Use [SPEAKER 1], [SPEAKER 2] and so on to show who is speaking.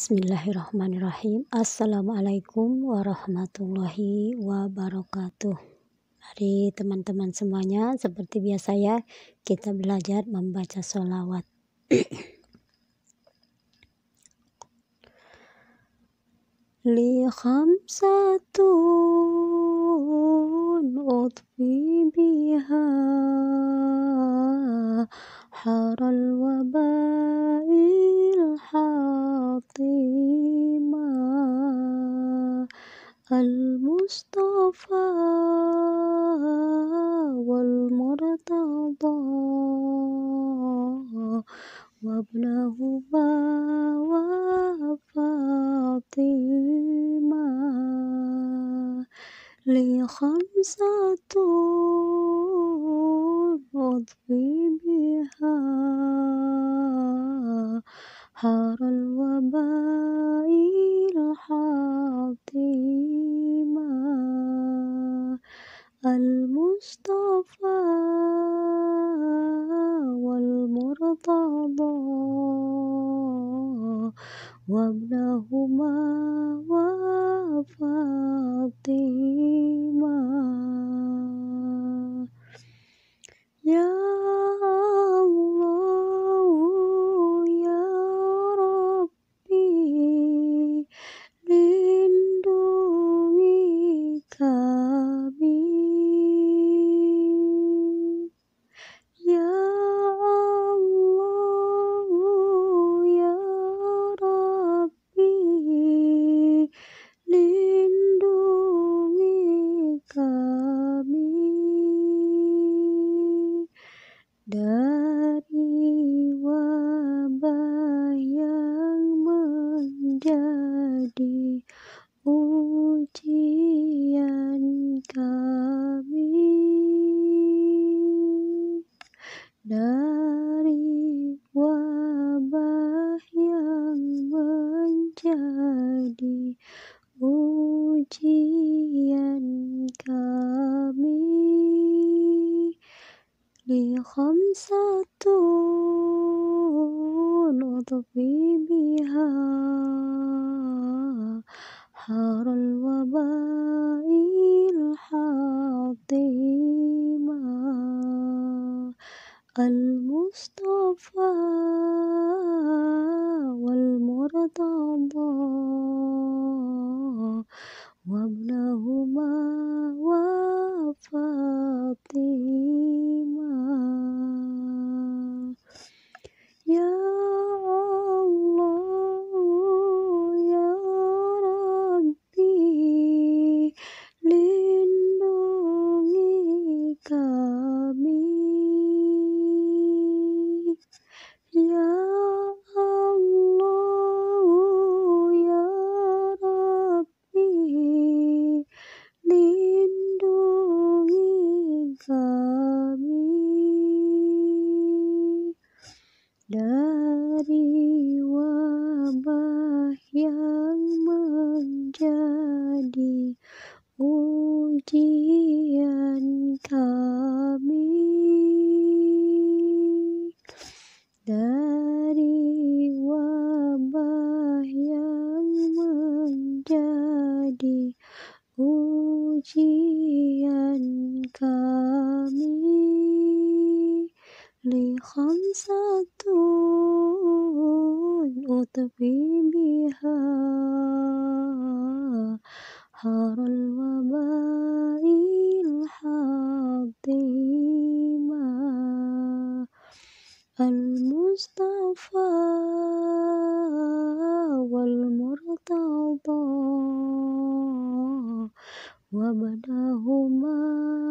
[SPEAKER 1] Bismillahirrahmanirrahim. Assalamualaikum warahmatullahi wabarakatuh. Mari teman-teman semuanya, seperti biasa ya, kita belajar membaca sholawat. Li khamsatun utfi biha haral wabail hatima al-mustafa wal murtada wabnahuma wa fatima li khamsatun udfi biha haral wabail hatima al-mustafa wal murtada wabnahuma wa fatima. Ya Allah ya Rabbi, lindungi kami. Ya Allah ya Rabbi, lindungi kami dari wabah yang menjadi ujian kami, dari wabah yang menjadi ujian kami. Li khamsatun utfi biha haral wabail hatima al-mustafa wal murtada wabnahuma wa fatima. Ya Allah ya Rabbi, lindungi kami. Ya Allah ya Rabbi, lindungi kami dari wabah yang menjadi ujian kami, dari wabah yang menjadi ujian kami. Li khamsatun utfi biha haral wabail hatima al-mustafa wal murtada wabnahuma